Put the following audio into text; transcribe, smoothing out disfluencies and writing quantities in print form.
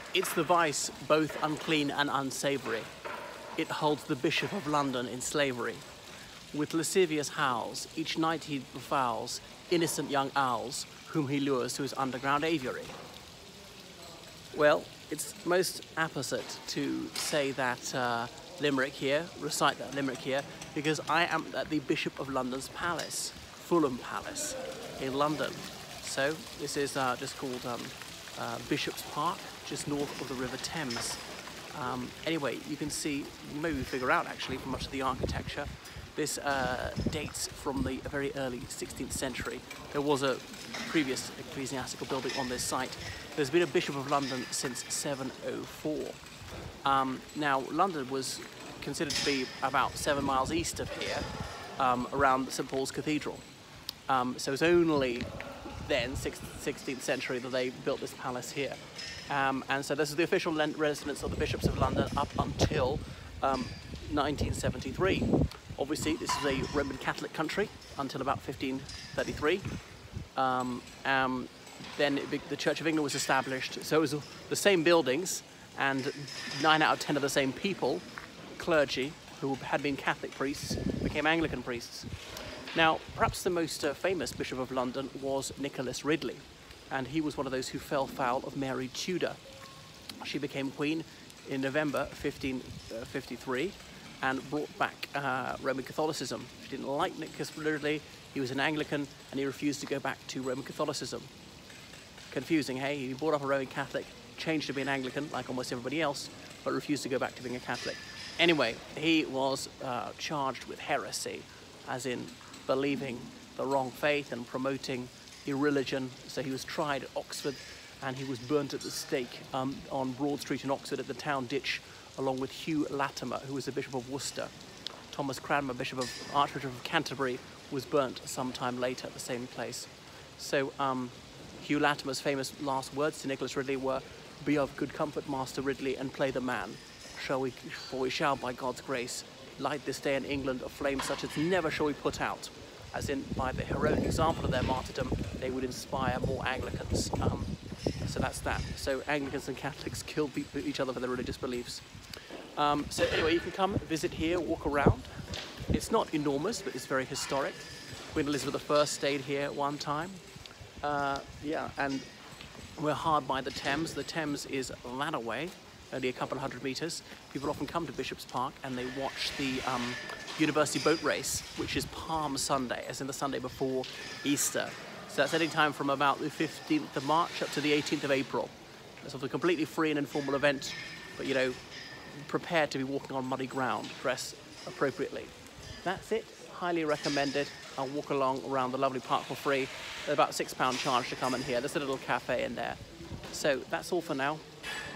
It's the vice, both unclean and unsavoury. It holds the Bishop of London in slavery. With lascivious howls, each night he befouls innocent young owls, whom he lures to his underground aviary. Well, it's most apposite to say that limerick here, recite that limerick here, because I am at the Bishop of London's palace, Fulham Palace, in London. So this is just called Bishop's Park, just north of the River Thames. Anyway, you can see, maybe figure out actually from much of the architecture, this dates from the very early 16th century. There was a previous ecclesiastical building on this site. There's been a Bishop of London since 704. Now, London was considered to be about 7 miles east of here, around St Paul's Cathedral. So it's only then, 16th century, that they built this palace here. And so this is the official residence of the Bishops of London up until 1973. Obviously, this is a Roman Catholic country until about 1533. Then the Church of England was established, so it was the same buildings and 9 out of 10 of the same people, clergy, who had been Catholic priests, became Anglican priests. Now, perhaps the most famous Bishop of London was Nicholas Ridley, and he was one of those who fell foul of Mary Tudor. She became Queen in November 1553 and brought back Roman Catholicism. She didn't like Nicholas Ridley, he was an Anglican, and he refused to go back to Roman Catholicism. Confusing, hey? He brought up a Roman Catholic, changed to be an Anglican, like almost everybody else, but refused to go back to being a Catholic. Anyway, he was charged with heresy, as in believing the wrong faith and promoting irreligion. So he was tried at Oxford and he was burnt at the stake on Broad Street in Oxford at the town ditch, along with Hugh Latimer, who was the Bishop of Worcester. Thomas Cranmer, Archbishop of Canterbury, was burnt sometime later at the same place. So Hugh Latimer's famous last words to Nicholas Ridley were, "Be of good comfort, Master Ridley, and play the man. For we shall, by God's grace, light this day in England a flame such as never shall we put out." As in, by the heroic example of their martyrdom, they would inspire more Anglicans. So that's that. So Anglicans and Catholics killed each other for their religious beliefs. So anyway, you can come visit here, walk around. It's not enormous, but it's very historic. Queen Elizabeth I stayed here at one time. Yeah, and we're hard by the Thames. The Thames is that away, only a couple of 100 meters. People often come to Bishop's Park and they watch the University boat race, which is Palm Sunday, as in the Sunday before Easter. So that's any time from about the 15th of March up to the 18th of April. It's sort of a completely free and informal event, but you know, prepared to be walking on muddy ground, dress appropriately. That's it, highly recommended. I'll walk along around the lovely park for free. There's about £6 charge to come in here. There's a little cafe in there. So that's all for now.